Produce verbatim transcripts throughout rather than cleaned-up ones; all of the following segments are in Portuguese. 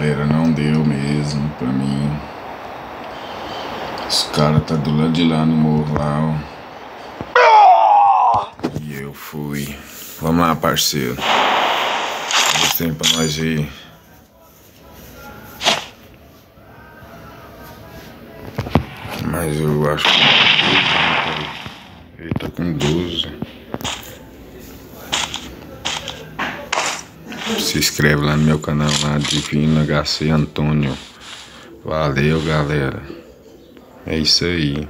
galera, não deu mesmo pra mim. Os caras tá do lado de lá no morro lá, ó. E eu fui. Vamos lá, parceiro. Deu tempo pra nós ir. Mas eu acho que ele tá com doze. Se inscreve lá no meu canal, lá, Divino H C Antônio. Valeu, galera. É isso aí.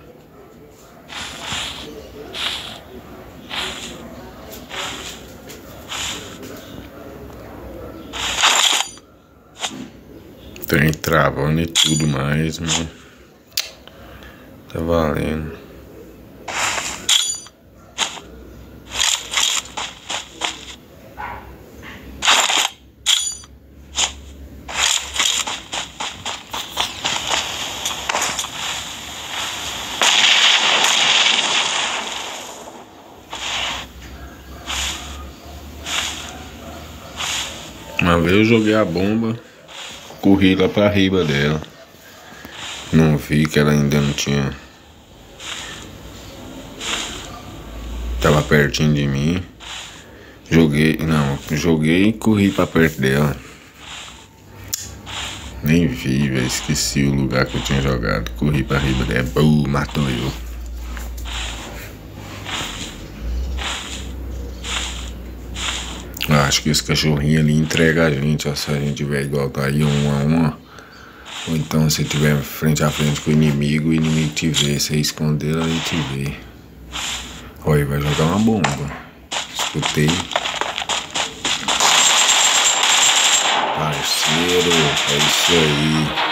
Tem travando e tudo mais, mano. Tá valendo. Uma vez eu joguei a bomba, corri lá pra riba dela. Não vi que ela ainda não tinha. Tava pertinho de mim. Joguei, não, joguei e corri pra perto dela. Nem vi, velho, esqueci o lugar que eu tinha jogado. Corri pra riba dela, bum, matou eu. Acho que esse cachorrinho ali entrega a gente, ó, se a gente tiver igual tá aí, um a um. Ou então se tiver frente a frente com o inimigo, o inimigo te vê, você esconder, ele te vê. Olha, vai jogar uma bomba. Escutei. Parceiro, é isso aí.